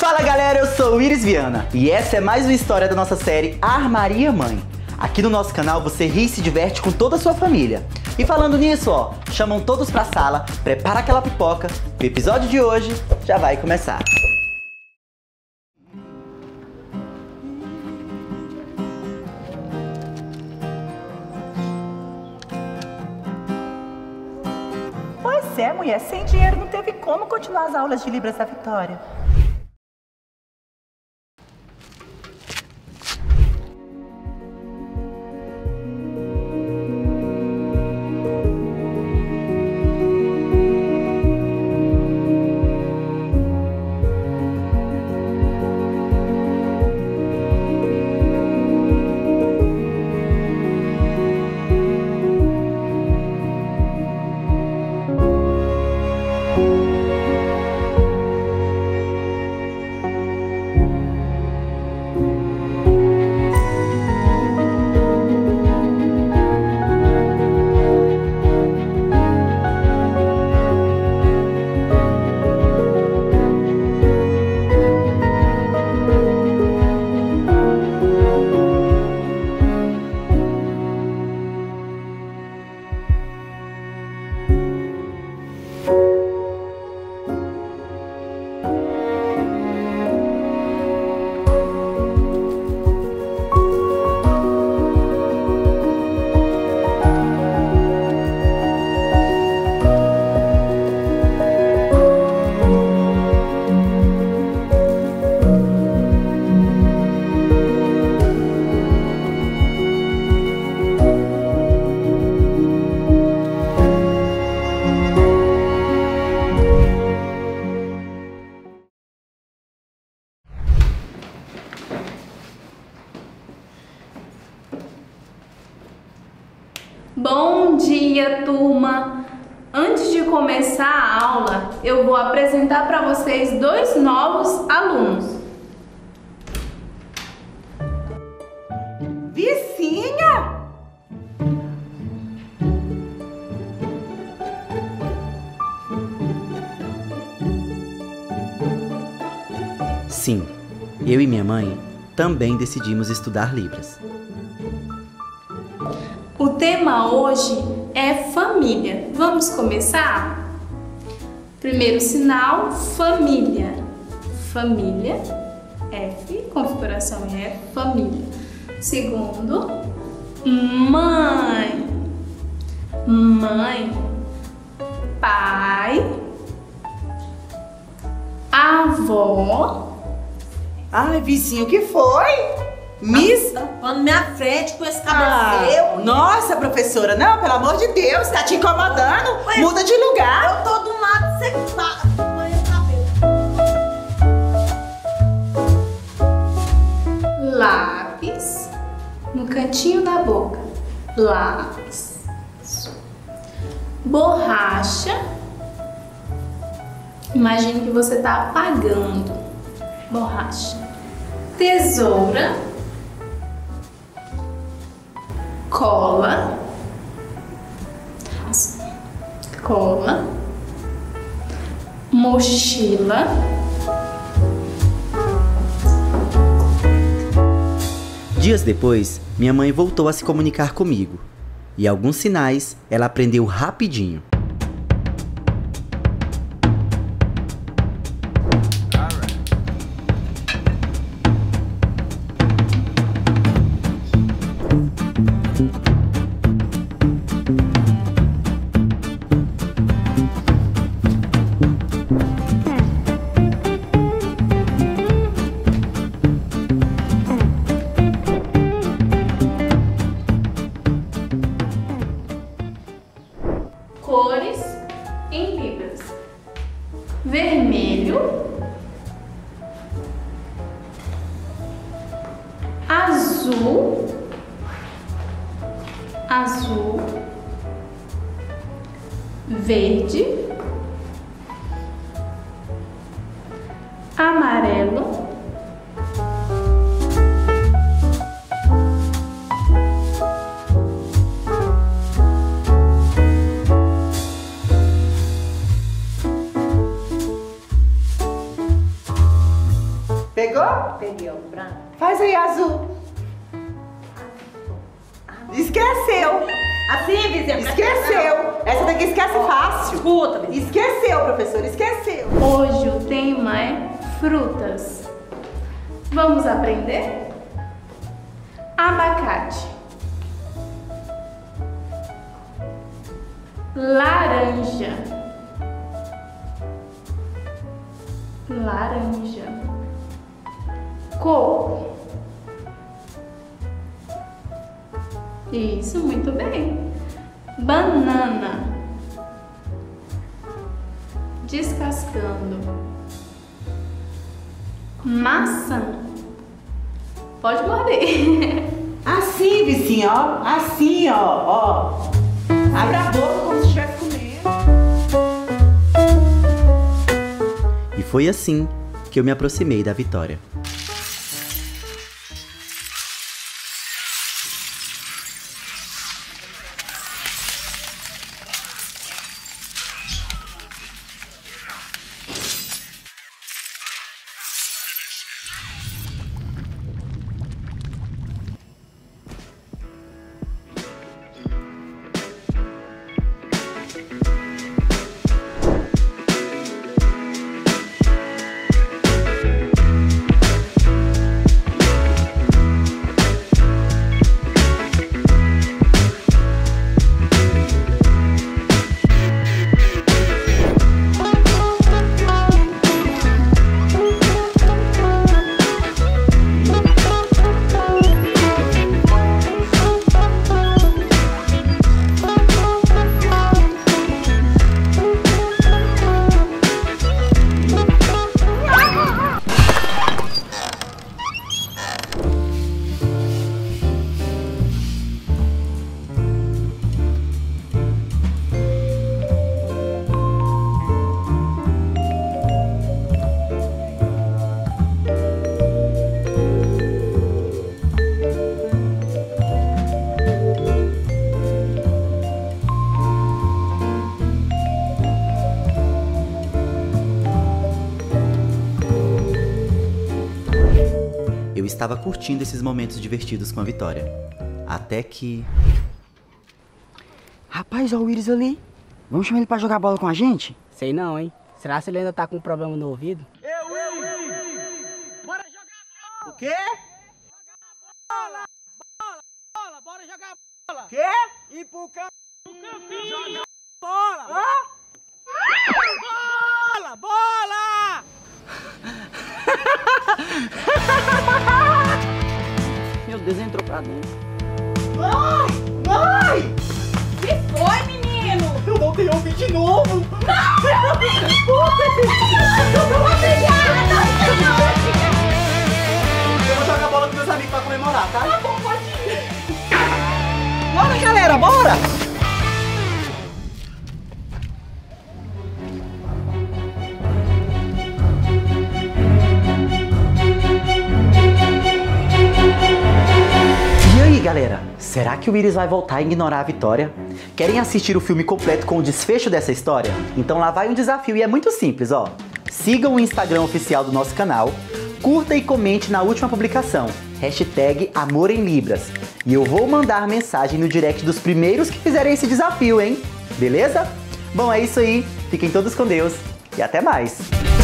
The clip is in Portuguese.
Fala galera, eu sou o Iris Viana e essa é mais uma história da nossa série Armaria Mãe. Aqui no nosso canal você ri e se diverte com toda a sua família. E falando nisso, ó, chamam todos pra sala, prepara aquela pipoca, o episódio de hoje já vai começar. Pois é, mulher, sem dinheiro não teve como continuar as aulas de Libras da Vitória. Bom dia, turma! Antes de começar a aula, eu vou apresentar para vocês dois novos alunos. Vizinha! Sim, eu e minha mãe também decidimos estudar Libras. O tema hoje é família. Vamos começar? Primeiro sinal, família. Família, F, configuração é família. Segundo, mãe. Mãe, pai, avó. Ai, vizinho, o que foi? Miss? Tá na minha frente com esse cabelo seu. Nossa, professora, não, pelo amor de Deus, tá te incomodando? Ué, muda de lugar. Eu tô do lado, você tá. Põe o cabelo. Lápis no cantinho da boca. Lápis. Borracha. Imagine que você tá apagando. Borracha. Tesoura. Cola. Cola. Mochila. Dias depois, minha mãe voltou a se comunicar comigo. E alguns sinais ela aprendeu rapidinho. Cores em libras: vermelho, azul, azul, verde, amarelo, Pegou? Peguei o branco. Faz aí azul. Esqueceu. Assim, vizinha. Esqueceu. Essa daqui esquece fácil. Escuta, vizinha. Esqueceu, professor, esqueceu. Hoje o tema é frutas. Vamos aprender? Abacate. Laranja. Laranja. Coco. Isso, muito bem. Banana. Descascando. Maçã. Pode morder. Assim, vizinha, ó. Assim, ó. Abre a boca como se estivesse comendo. E foi assim que eu me aproximei da vitória. Eu estava curtindo esses momentos divertidos com a Vitória. Até que... Rapaz, olha o Iris ali. Vamos chamar ele pra jogar bola com a gente? Sei não, hein? Será que ele ainda tá com um problema no ouvido? Bora jogar bola! O quê? Bora jogar bola! Quê? E pro campinho! Joga bola! Bola! Bola! Meu Deus, entrou pra dentro. Mãe! Que foi, menino? Eu não tenho ouvido de novo! Eu vou jogar bola com meus amigos pra comemorar, tá? Tá bom, pode ir. Bora, galera, bora! E aí, galera? Será que o Iris vai voltar a ignorar a Vitória? Querem assistir o filme completo com o desfecho dessa história? Então lá vai um desafio e é muito simples, ó. Sigam o Instagram oficial do nosso canal, curta e comente na última publicação, #Amor em Libras. E eu vou mandar mensagem no direct dos primeiros que fizerem esse desafio, hein? Beleza? Bom, é isso aí. Fiquem todos com Deus e até mais.